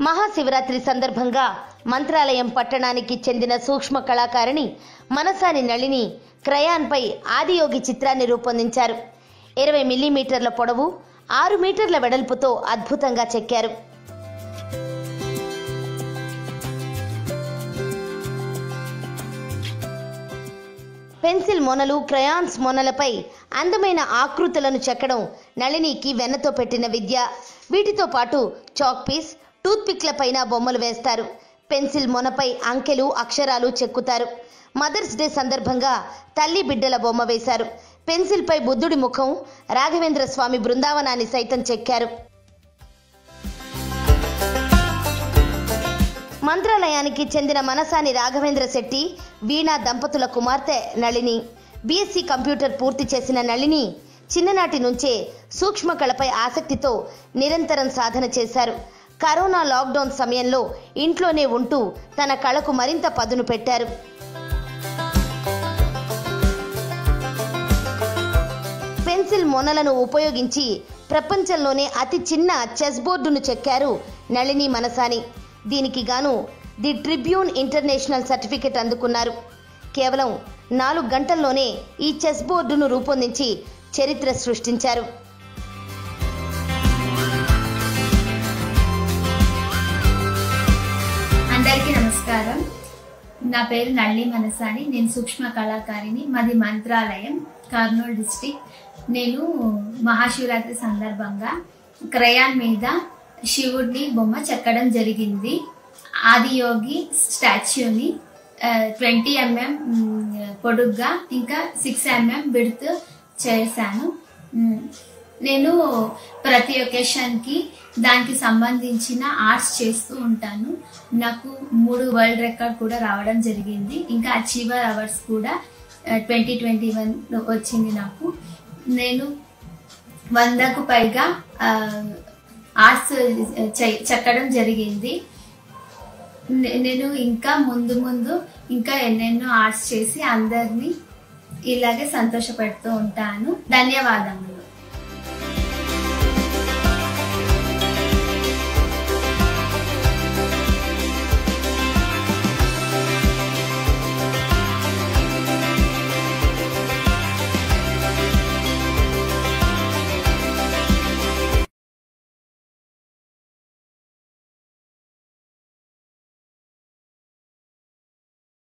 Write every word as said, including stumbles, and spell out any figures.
మహాశివరాత్రి సందర్భంగా మంత్రాలయం పట్టణానికి చెందిన సూక్ష్మ కళాకారిణి మనసాని నళిని క్రయాన్ పై ఆదియోగి చిత్రాన్ని రూపొందించారు. ఇరవై మిల్లీమీటర్ల పొడవు, ఆరు మీటర్ల వెడల్పుతో అద్భుతంగా చెక్కారు. పెన్సిల్ మొనలు, క్రయాన్స్ మొనలపై అందమైన ఆకృతులను చెక్కడం నళినికి వెన్నతో పెట్టిన విద్య. వీటితో పాటు చాక్ పీస్, టూత్ పిక్ల పైన బొమ్మలు వేస్తారు. పెన్సిల్ మొనపై అంకెలు, అక్షరాలు చెక్కుతారు. మదర్స్ డే సందర్భంగా తల్లి బిడ్డల బొమ్మ వేశారు. పెన్సిల్ పై బుద్ధుడి ముఖం, రాఘవేంద్ర స్వామి బృందావనాన్ని సైతం చెక్కారు. మంత్రాలయానికి చెందిన మనసాని రాఘవేంద్ర శెట్టి, వీణా దంపతుల కుమార్తె నళిని. బీఎస్సీ కంప్యూటర్ పూర్తి చేసిన నళిని చిన్ననాటి నుంచే సూక్ష్మ కళపై ఆసక్తితో నిరంతరం సాధన చేశారు. కరోనా లాక్డౌన్ సమయంలో ఇంట్లోనే ఉంటూ తన కళకు మరింత పదును పెట్టారు. పెన్సిల్ మొనలను ఉపయోగించి ప్రపంచంలోనే అతి చిన్న చెస్ బోర్డును చెక్కారు నళిని మనసాని. దీనికి గాను ది ట్రిబ్యూన్ ఇంటర్నేషనల్ సర్టిఫికెట్ అందుకున్నారు. కేవలం నాలుగు గంటల్లోనే ఈ చెస్ బోర్డును రూపొందించి చరిత్ర సృష్టించారు. అందరికీ నమస్కారం. నా పేరు నళిని మనసాని. నేను సూక్ష్మ కళాకారిని. మాది మంత్రాలయం, కర్నూలు డిస్టిక్. నేను మహాశివరాత్రి సందర్భంగా క్రయాన్ మీద శివుడిని బొమ్మ చెక్కడం జరిగింది. ఆదియోగి స్టాచ్యూని ట్వంటీ ఎంఎం పొడుగ్గా ఇంకా సిక్స్ ఎంఎం విడ్త్ చేశాను. నేను ప్రతి ఒకేషన్కి దానికి సంబంధించిన ఆర్ట్స్ చేస్తూ ఉంటాను. నాకు మూడు వరల్డ్ రికార్డ్ కూడా రావడం జరిగింది. ఇంకా అచీవర్ అవార్డ్స్ కూడా ట్వంటీ ట్వంటీ వన్ వచ్చింది నాకు. నేను వందకు పైగా ఆర్ట్స్ చెక్కడం జరిగింది. నేను ఇంకా ముందు ముందు ఇంకా ఎన్నెన్నో ఆర్ట్స్ చేసి అందరినీ ఇలాగే సంతోషపెడుతూ ఉంటాను. ధన్యవాదములు.